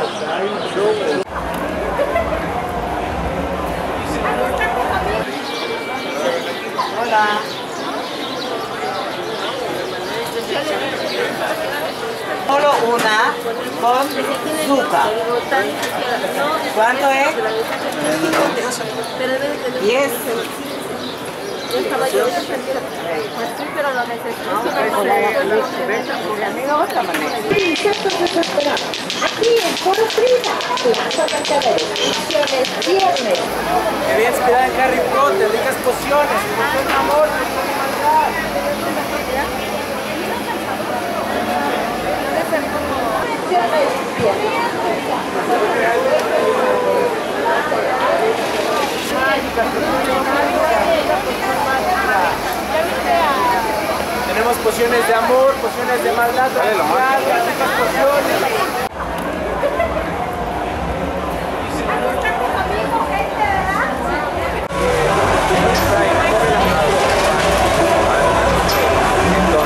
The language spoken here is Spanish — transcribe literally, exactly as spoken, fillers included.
Hola. Solo una con azúcar. ¿Cuánto es? Diez. Yo estaba yo pues sí, pero lo necesito. Aquí en Foro Frida, la zona de ediciones viernes. Me voy a inspirar en Harry Potter, ricas pociones, un amor, tenemos pociones de amor, pociones de maldad, ricas pociones.